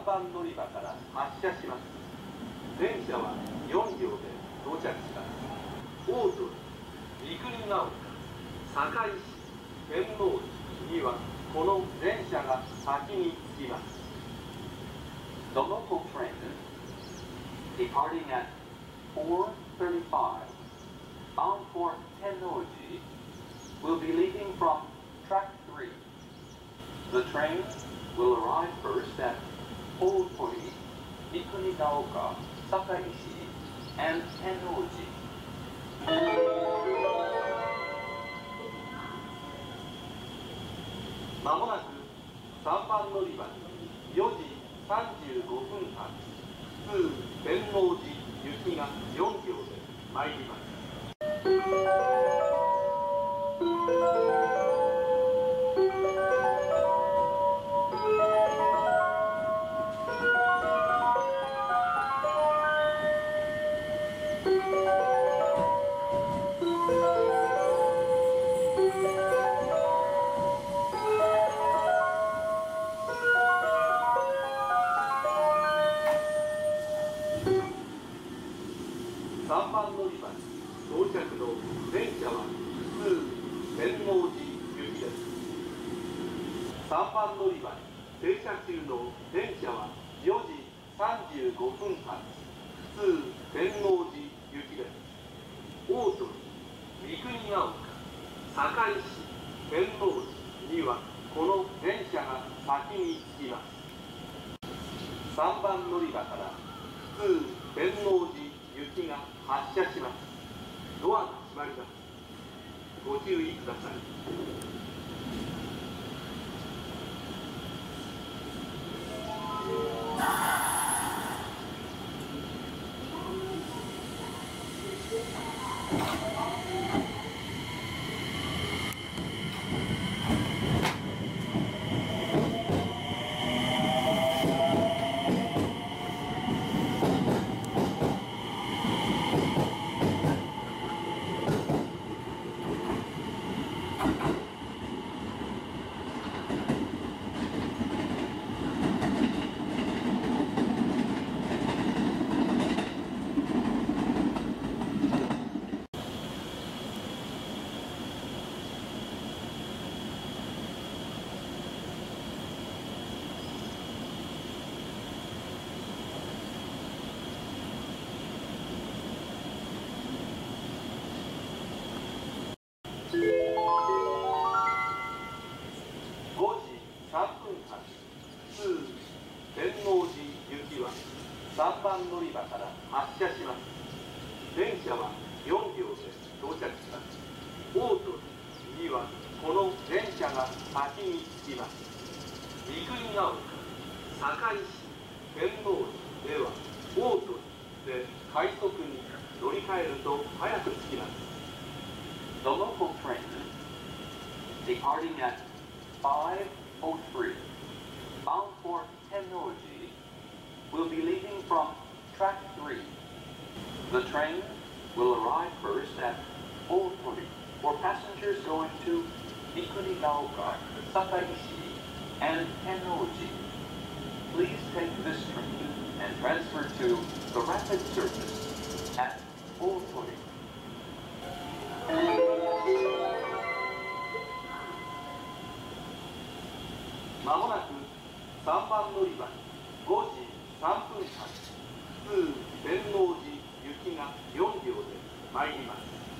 3番乗り場から発車します。電車は4両で到着します。大鳥、三国ヶ丘、堺市、天王寺にはこの電車が先に着きます。The local train departing at 4:35 bound for Tennoji will be leaving from track 3. The train will arrive first at Otori, Mikunigaoka, Sakaishi, and Tennoji. まもなく3番乗り場に4時35分発普通天王寺行きが4両で参ります。3番乗り場に到着の電車は普通天王寺行きです。3番乗り場に停車中の電車は4時35分発普通天王寺行きです。大鳥、三国ヶ丘、堺市、天王寺にはこの電車が先に着きます。3番乗り場から普通天王寺行きが発車します。ドアが閉まります。ご注意ください。3番乗り場から発車します。電車は4両で到着します。大鳥にはこの電車が先に着きます。三国ヶ丘、堺市、天王寺では大鳥で快速に乗り換えると早く着きます。The local train departing at 5:03 bound for Tennoji will be leaving from track 3. The train will arrive first at Otori for passengers going to Mikunigaoka, Sakaishi, and Tennoji. Please take this train and transfer to the rapid service at Otori. まもなく3番乗り場に5時3分発普通天王寺行きが4両で参ります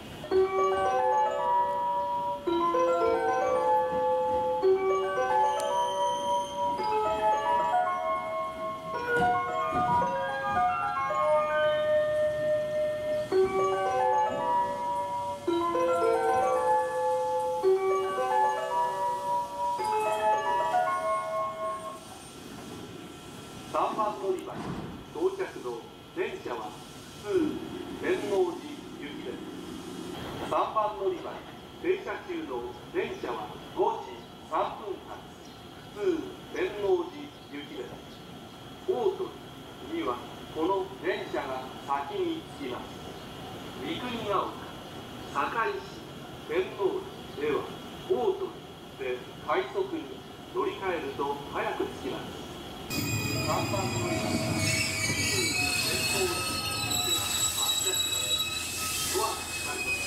。3番乗り場に到着の電車は普通天王寺行きです。3番乗り場に停車中の電車は5時3分発普通天王寺行きです。大鳥にはこの電車が先に着きます。三国ヶ丘、堺市、天王寺では大鳥で快速に乗り換えると早く着きます。 3番乗り場から前方に発車します。ドアが閉まります。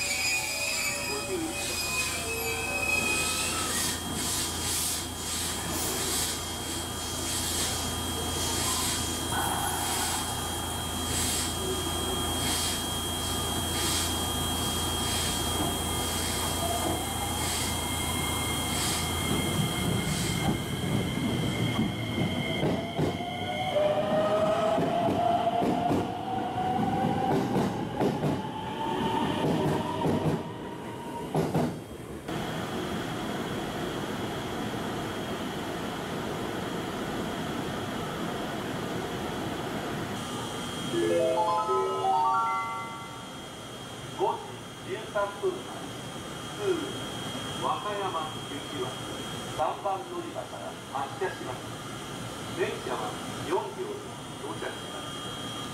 ご注意ください。13分前、和歌山行きは3番乗り場から発車します。電車は4両で到着します。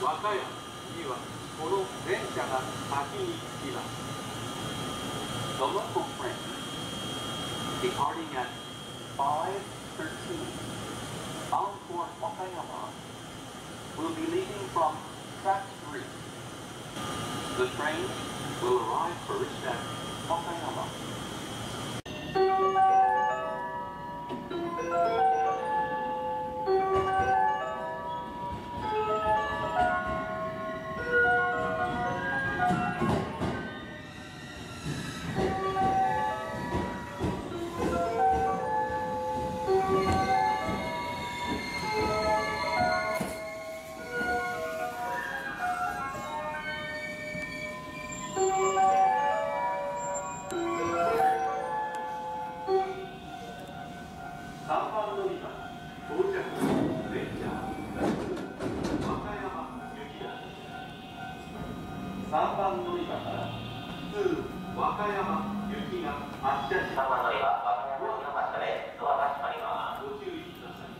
和歌山にはこの電車が先に着きます。The local train departing at 5:13 bound for Wakayama will be leaving from track 3. The train will arrive first at Wakayama. 3番乗り場到着電車和歌山行きだ。3番乗り場から和歌山行きが発車します。3番乗り場和歌山行きの発車でドアが閉まります。ご注意ください。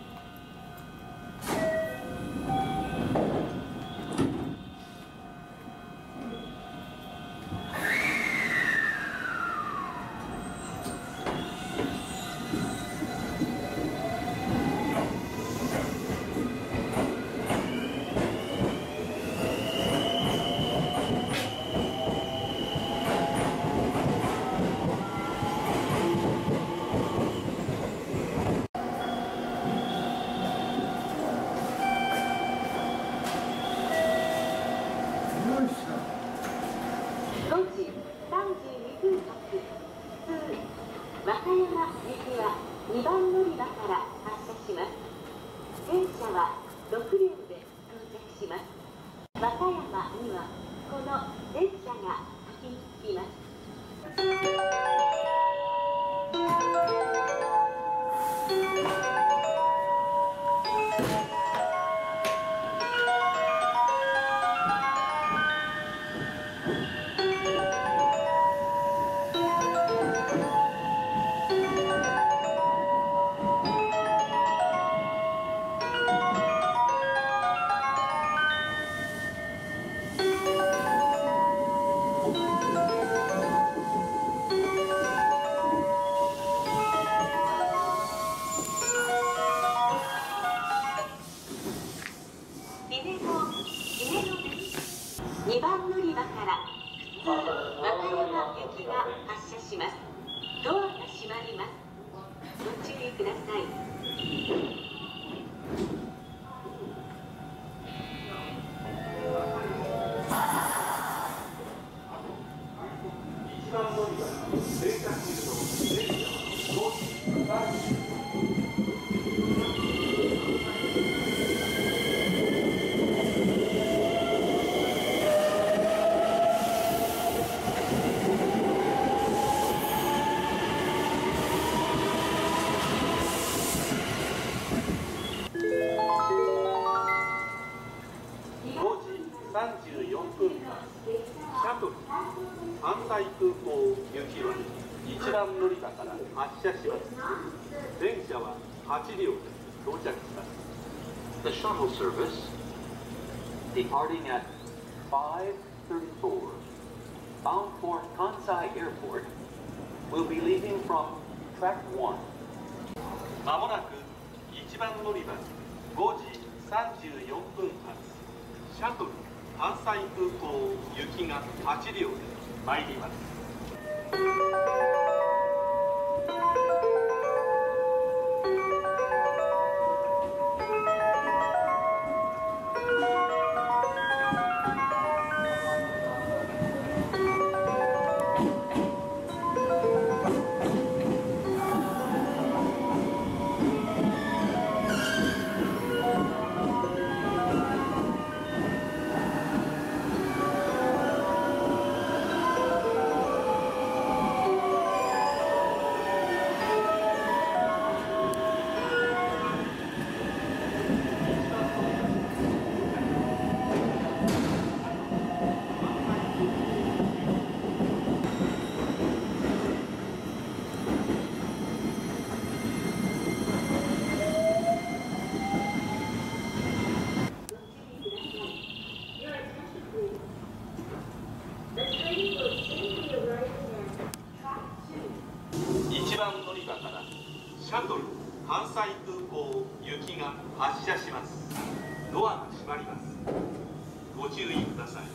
和歌山行きは2番乗り場から発車します。電車は6両で到着します。和歌山にはこの電車が先に着きます。2番乗り場から和歌山行きが発車します。ドアが閉まります。ご注意ください。1番乗り場に到着すると電車は5時30分。34分間、シャトル関西空港行きは1番乗り場から発車します。電車は8両で到着します。The shuttle service departing at 5:34 bound for Kansai Airport will be leaving from track 1. まもなく1番乗り場に 5時34分発シャトル関西空港行きが8両で参ります。1番乗り場からシャトル関西空港行きが発車します。ドアが閉まります。ご注意ください。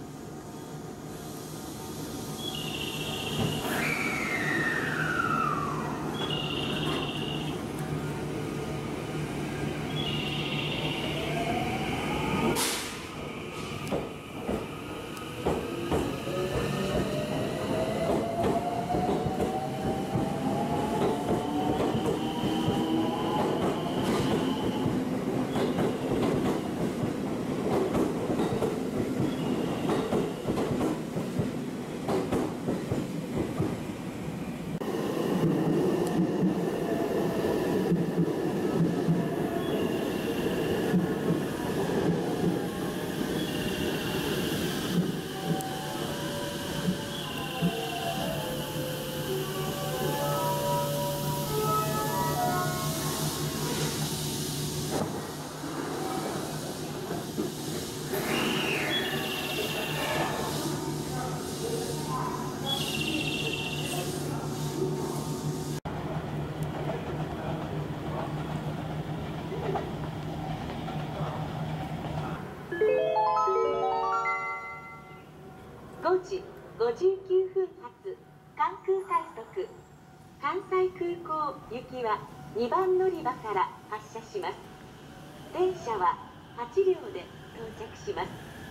5時59分発関空快速関西空港行きは2番乗り場から発車します。電車は8両で到着します。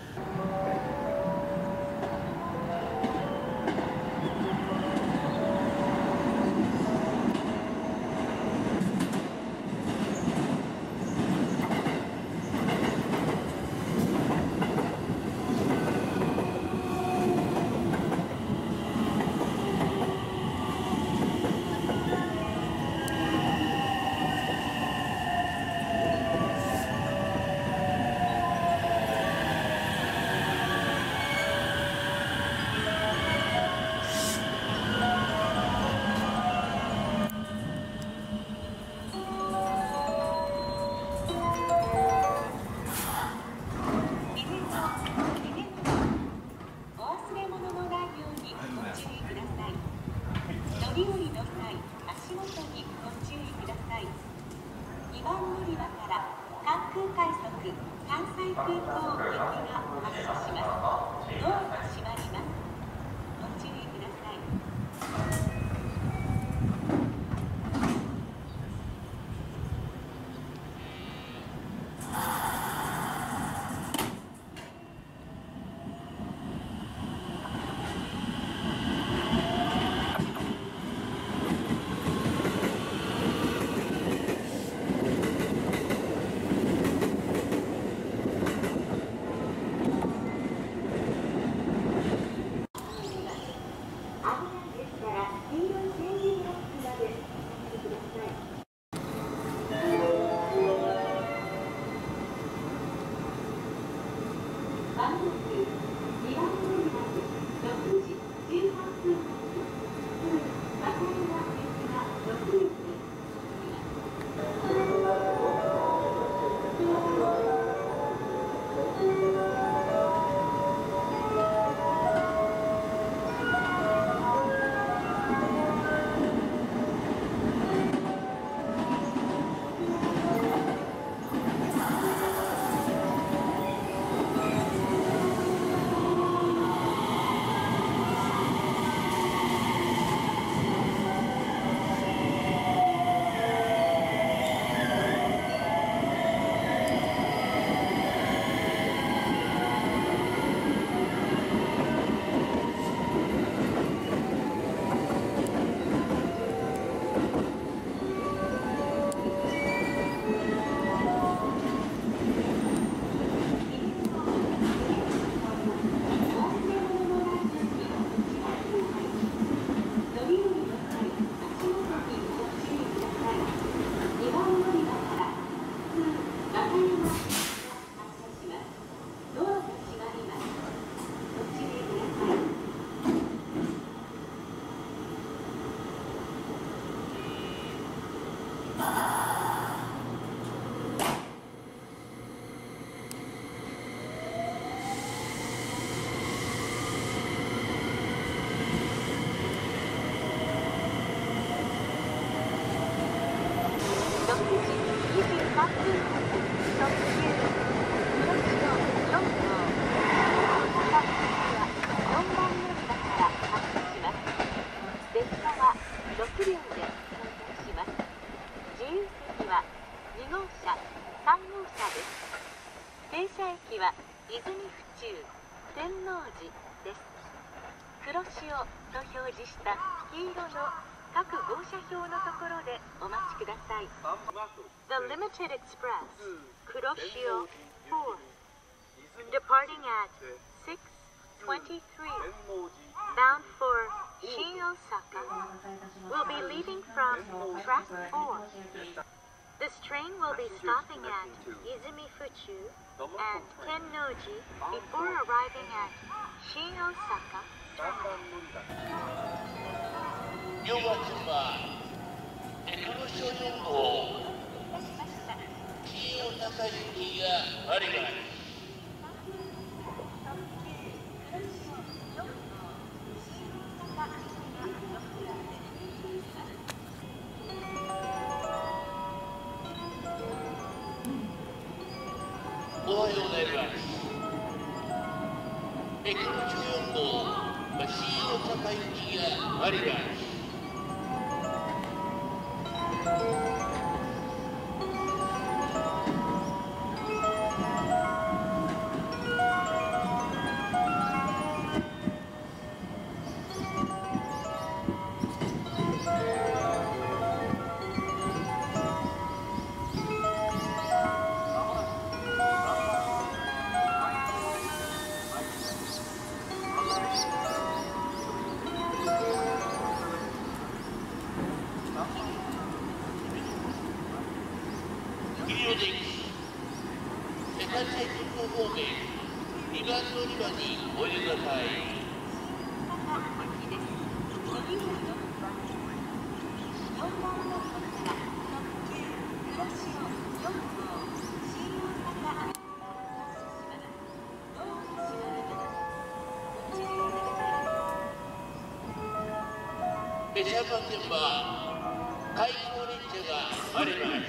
乗り降りの際、足元にご注意ください。2番乗り場から関空快速関西空港行きが発車します。ドアが閉まります。ご注意ください。 黒潮と表示した黄色の各号車表のところでお待ちください。The Limited Express 黒潮 4 departing at 6:23 bound for Shin-Osaka will be leaving from track 4. This train will be stopping at Izumi-Fuchu and Kennoji before arriving at Shin-Osaka. 両脇は黒潮4号新大阪行きがあります。おはようございます。黒潮4号新大阪行きがあります。関西空港方面2番乗り場においでください。列車番線は開港列車があります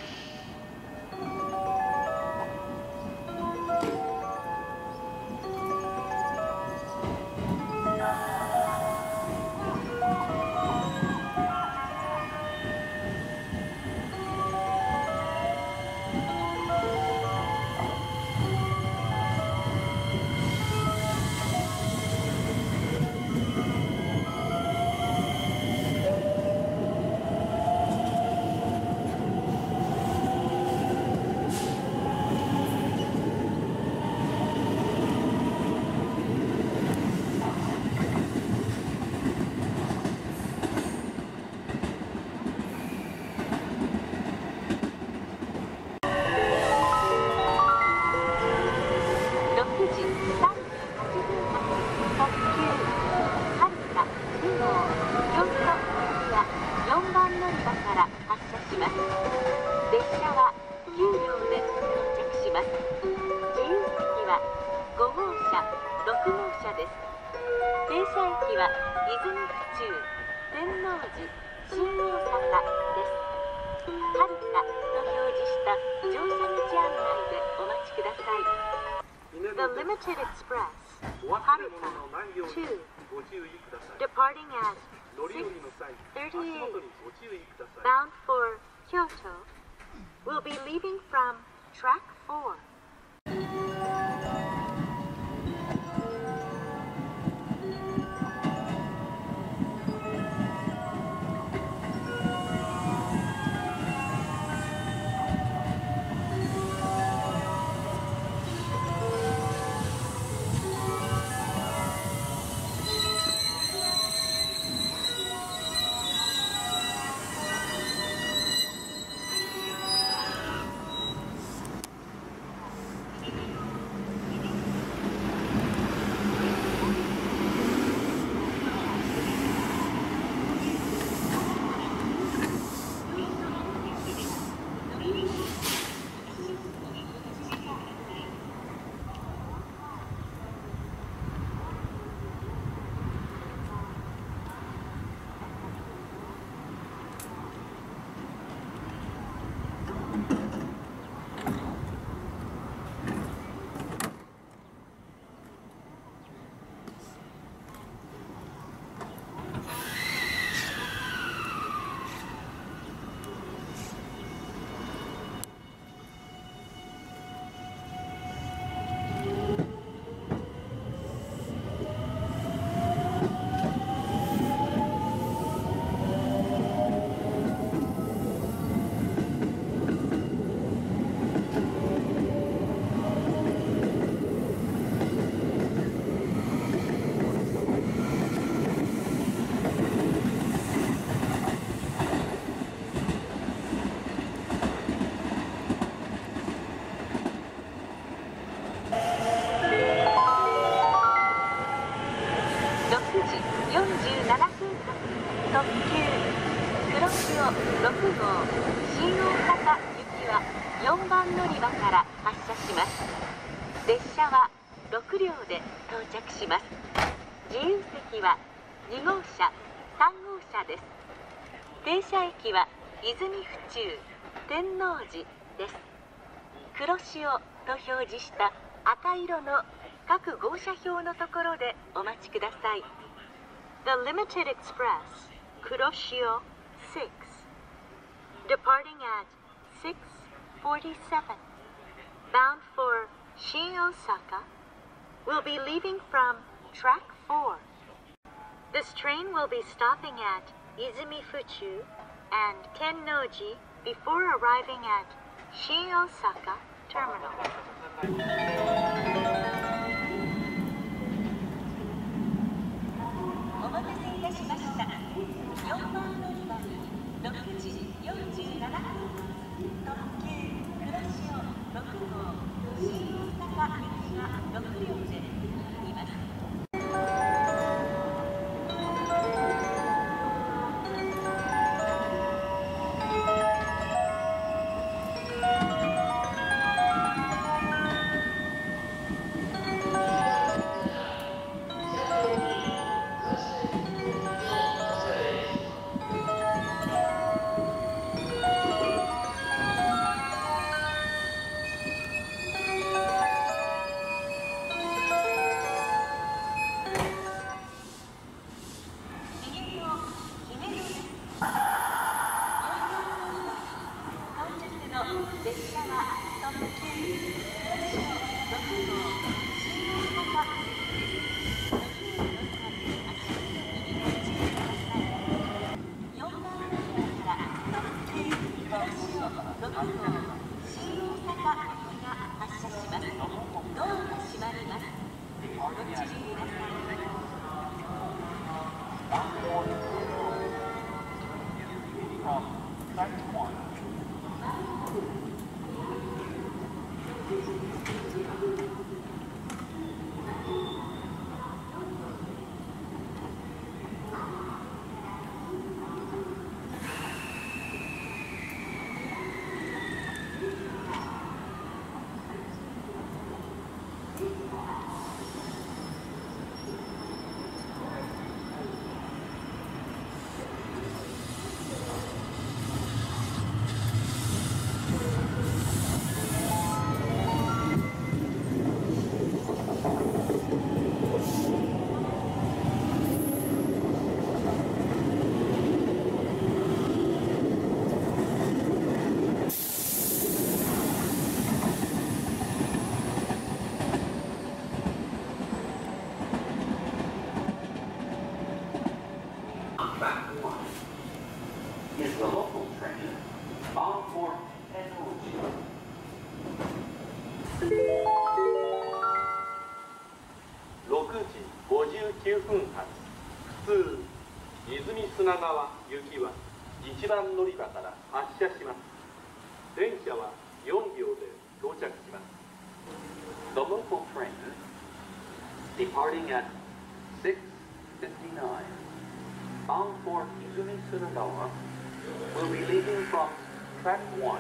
。The Limited Express Haruka 2 departing at 6:38 bound for Kyoto will be leaving from track 4. 列車は6両で到着します。自由席は2号車、3号車です。停車駅は泉府中、天王寺です。黒潮と表示した赤色の各号車表のところでお待ちください。The Limited Express, Kuroshio 6, departing at 6:47, bound for Shin-Osaka, will be leaving from track 4. This train will be stopping at Izumi-Fuchu and Tennoji before arriving at Shin-Osaka Terminal. お待たせいたしました。4番乗り場に6時47分特急黒潮6号新大阪行きが6両でいます。 9分発普通泉砂川行きは1番乗り場から発車します。電車は4両で到着します。 The local train departing at 6:59 bound for Izumi Tsunagawa will be leaving from track 1.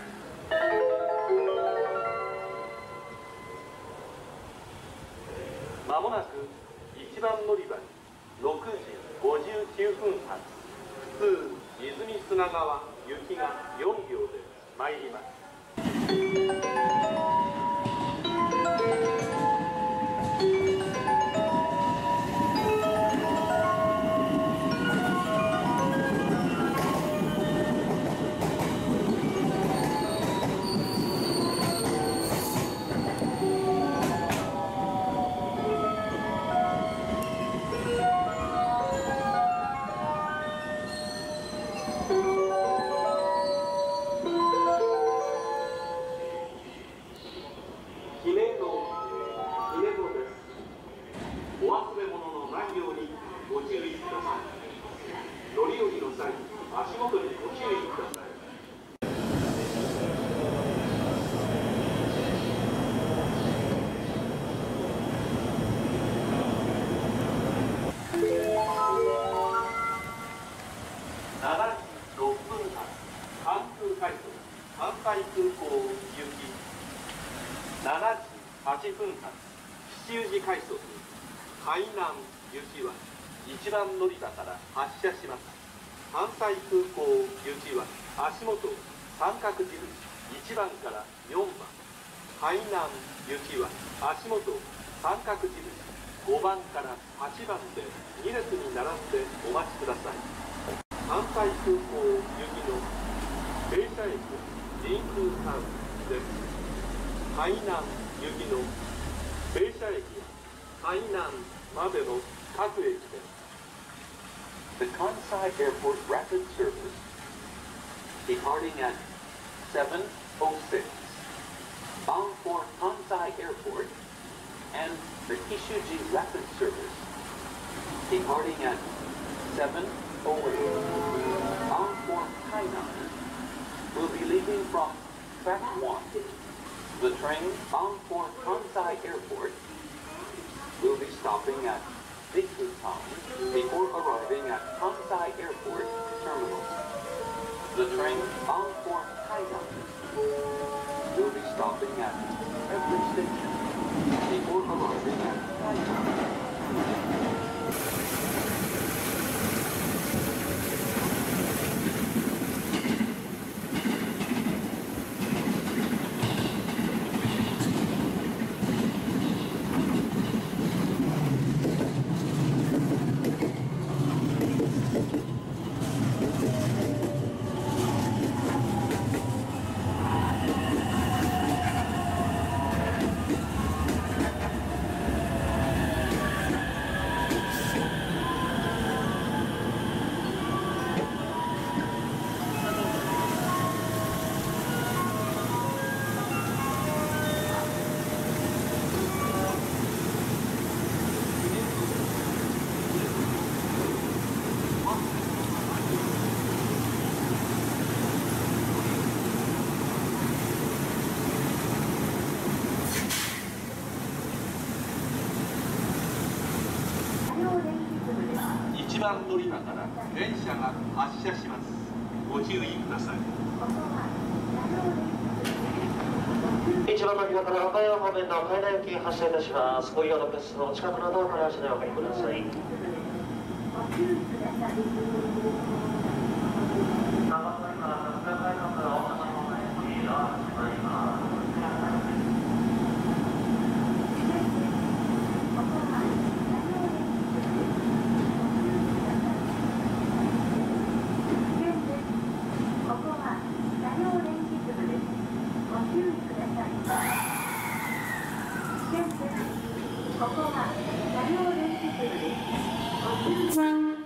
まもなく1番乗り場に6時59分発普通泉砂川行きが4両で参ります。関西空港行き7時 8分発吉祥寺快速海南行きは1番乗り場から発車します。関西空港行きは足元三角印1番から4番、海南行きは足元三角印5番から8番で2列に並んでお待ちください。関西空港行きの停車駅はリンクタウンです。海南行きの停車駅は海南までの各駅です。 The Kansai Airport Rapid Service, departing at 7:06, bound for Kansai Airport, and the Kishuji Rapid Service, departing at 7:08, bound for Hainan, will be leaving from track 1. The train bound for Kansai Airport will be stopping at Bigfoot Town before arriving at Kansai Airport Terminal. The train bound for Hainan will be stopping at every station before arriving at Hainan. 1番乗り場から電車が発車します。ご注意ください。 1番乗り場から和歌山方面の海南行き発車いたします。ご利用の別のお近くのドアから足でお上がりください。ここは車両電気部です。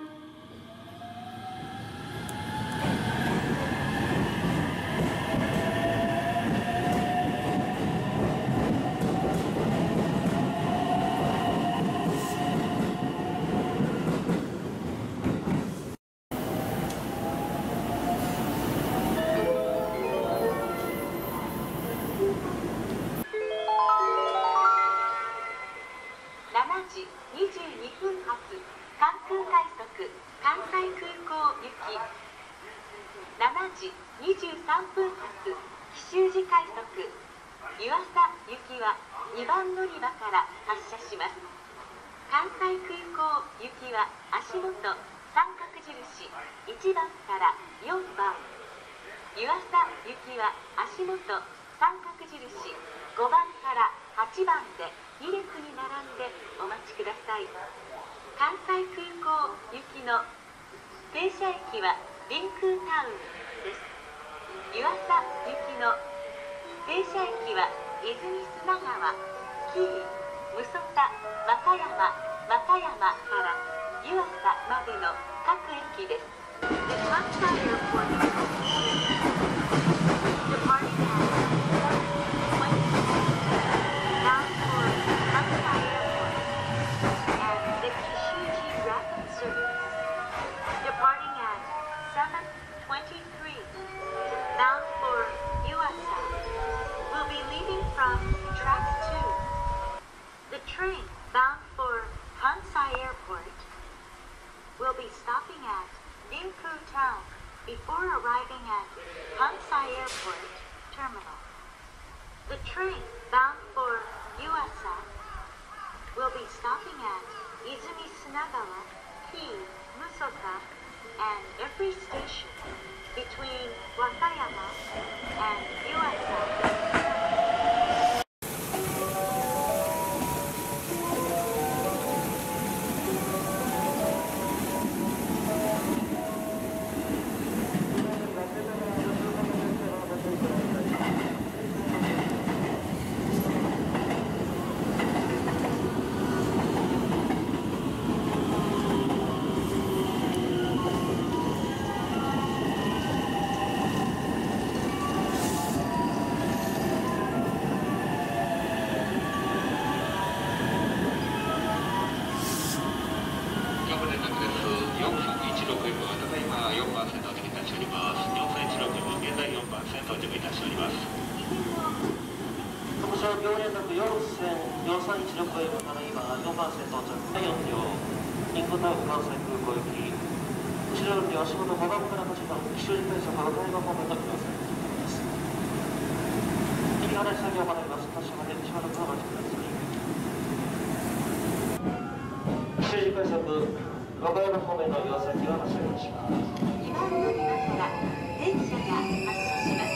7時22分発関空快速関西空港行き、7時23分発吉祥寺快速湯浅行きは2番乗り場から発車します。関西空港行きは足元三角印1番から4番、湯浅行きは足元三角印5番から8番で2列に並んでお待ちください。関西空港行きの停車駅はリンクタウンです。湯浅行きの停車駅は泉砂川、紀伊、六十田、和歌山から湯浅までの各駅です。The Kansai Airport departing at 7:20 bound for Kansai Airport and the Kishuji Rapid Service departing at 7:23 bound for Yuasa will be leaving from track 2. The train bound for Kansai Airport will be stopping at Ninku Town before arriving at Kansai Airport Terminal. The train bound for Yuasa stopping at Izumi Sunagawa, Kii, Musoka, and every station between Wakayama and Yuasa. 両連絡4316へ向かう今4番線到着4両インコタウン関西空港行き後ろより足元5番から8番基準対策和歌山方面の要請です右側で作業を行います発車までしばらくお待ちください基準対策和歌山方面の要請は発車いたします 2番乗り場から電車が発車します。